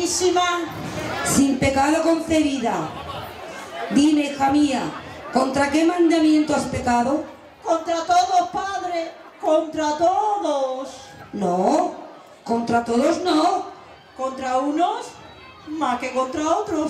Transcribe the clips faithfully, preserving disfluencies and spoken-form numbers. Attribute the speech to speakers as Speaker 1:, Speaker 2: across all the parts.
Speaker 1: purísima,
Speaker 2: sin pecado concebida. Dime, hija mía, ¿contra qué mandamiento has pecado?
Speaker 1: contra todos, Padre, contra todos.
Speaker 2: No, contra todos no.
Speaker 1: Contra unos más que contra otros.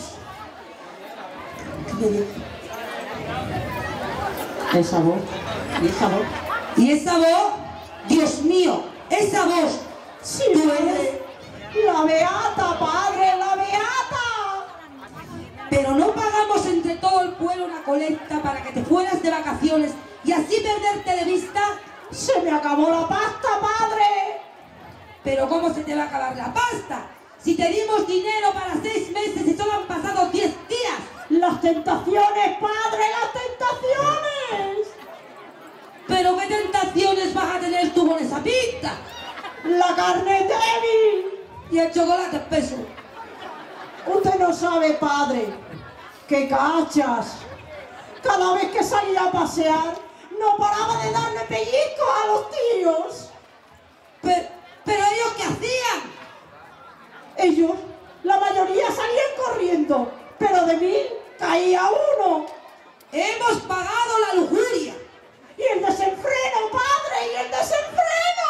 Speaker 1: Esa voz, y esa voz.
Speaker 2: ¿Y esa voz? Dios mío, esa voz.
Speaker 1: Sí,
Speaker 2: ¿Tú
Speaker 1: Padre.
Speaker 2: eres?
Speaker 1: La beata, Padre, la beata.
Speaker 2: Pero no pagamos entre todo el pueblo una colecta para que te fueras de vacaciones y así perderte de vista.
Speaker 1: Se me acabó la pasta, Padre.
Speaker 2: Pero ¿cómo se te va a acabar la pasta? Si te dimos dinero para seis meses y solo han pasado diez días.
Speaker 1: Las tentaciones, Padre, las tentaciones.
Speaker 2: ¿Pero qué tentaciones vas a tener tú con esa pinta?
Speaker 1: La carne es débil.
Speaker 2: Y el chocolate espeso.
Speaker 1: Usted no sabe, Padre, que cachas. Cada vez que salía a pasear, no paraba de darle pellizcos a los tíos.
Speaker 2: Pero, pero ellos ¿qué hacían?
Speaker 1: Ellos, la mayoría salían corriendo, pero de mí caía uno.
Speaker 2: Hemos pagado la lujuria.
Speaker 1: Y el desenfreno, Padre, y el desenfreno.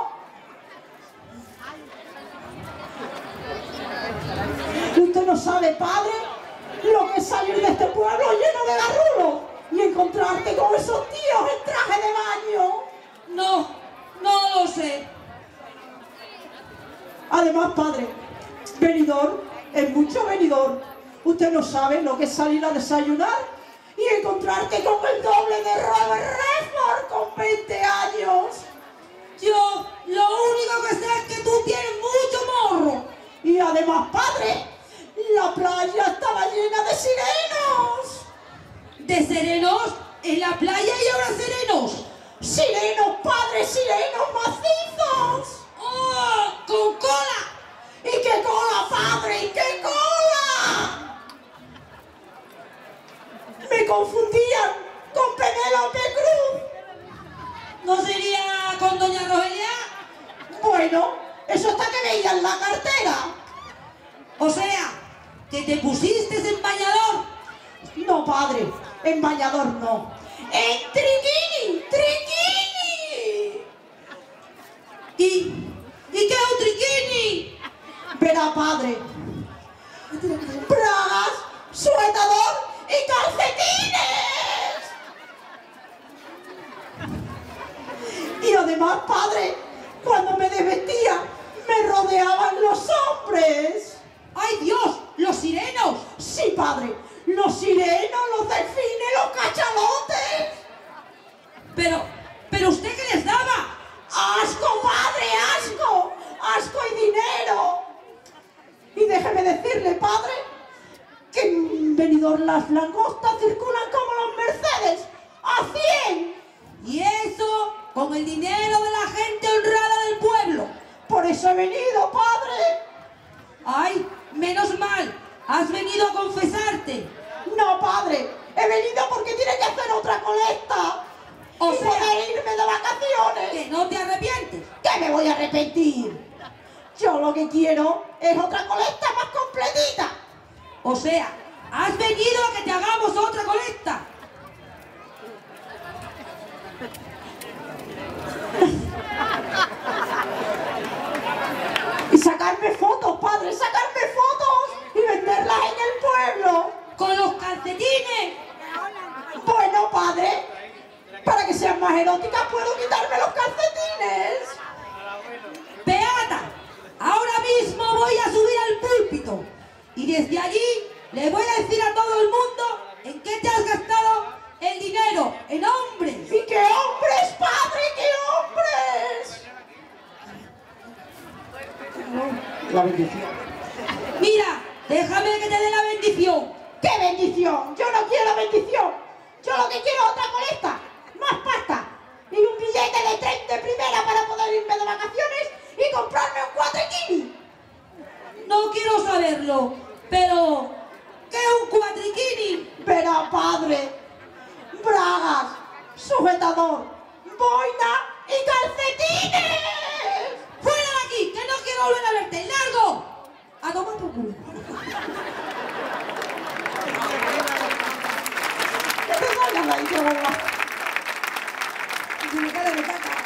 Speaker 1: Usted no sabe, Padre, lo que es salir de este pueblo lleno de garrulos y encontrarte con esos tíos en traje de baño.
Speaker 2: No, no lo sé.
Speaker 1: Además, Padre, venidor es mucho venidor. Usted no sabe lo que es salir a desayunar y encontrarte con el doble de Robert Redford con veinte años.
Speaker 2: Yo lo único que sé es que tú tienes mucho morro.
Speaker 1: Y además, Padre, la playa estaba llena de sirenos.
Speaker 2: ¿De serenos? ¿En la playa y ahora serenos?
Speaker 1: Sirenos, Padre, sirenos macizos.
Speaker 2: ¡Oh! ¡Con cola!
Speaker 1: ¿Y qué cola, Padre? ¿Y qué cola? Me confundían con Penélope Cruz.
Speaker 2: ¿No sería con doña Rogelia?
Speaker 1: Bueno, eso hasta que veían la cartera.
Speaker 2: O sea, que te pusiste en bañador.
Speaker 1: No, Padre, en bañador no. ¡En triquini! ¡Triquini!
Speaker 2: ¿Y, ¿y qué es un triquini?
Speaker 1: Verá, Padre, bragas, sujetador y calcetines. Y además, Padre, cuando me desvestía, me rodeaban los hombres.
Speaker 2: ¡Ay, Dios! ¡Los sirenos!
Speaker 1: Sí, Padre, los sirenos, los delfines, los cachalotes.
Speaker 2: Pero, pero ¿usted qué les daba?
Speaker 1: ¡Asco, Padre, asco! ¡Asco y dinero! Y déjeme decirle, Padre, que en Benidorm las langostas circulan como los Mercedes, a cien.
Speaker 2: Y eso con el dinero de la gente honrada del pueblo.
Speaker 1: Por eso he venido, Padre.
Speaker 2: ¡Ay, menos mal! ¡Has venido a confesarte!
Speaker 1: No, Padre, he venido porque tiene que hacer otra colecta.
Speaker 2: O
Speaker 1: y
Speaker 2: sea,
Speaker 1: poder irme de vacaciones.
Speaker 2: ¿que no te arrepientes?
Speaker 1: ¿Qué me voy a arrepentir? Yo lo que quiero es otra colecta más completita.
Speaker 2: O sea, ¿has venido a que te hagamos otra colecta?
Speaker 1: Y sacarme fotos, Padre, sacarme fotos y venderlas en el pueblo.
Speaker 2: ¿Con los calcetines?
Speaker 1: Bueno, Padre, para que sean más eróticas puedo quitarme los calcetines.
Speaker 2: ¡Beata! Ahora mismo voy a subir al púlpito y desde allí le voy a decir a todo el mundo en qué te has gastado el dinero, en hombres.
Speaker 1: ¡Y qué hombres, Padre, qué hombres! La bendición.
Speaker 2: Mira, déjame que te dé la bendición.
Speaker 1: ¡Qué bendición! Yo no quiero bendición. Yo lo que quiero es otra colecta, más pasta y un billete de tren de primera para poder irme de vacaciones y comprarme un cuatriquini.
Speaker 2: No quiero saberlo, pero ¿qué es un cuatriquini?
Speaker 1: Verá, Padre, bragas, sujetador, boina y calcetines.
Speaker 2: ¡Fuera de aquí! ¡Que no quiero volver a verte! ¡Largo! A tomar por culo.
Speaker 1: Que te salga la idioma.
Speaker 2: Y me cara de caca.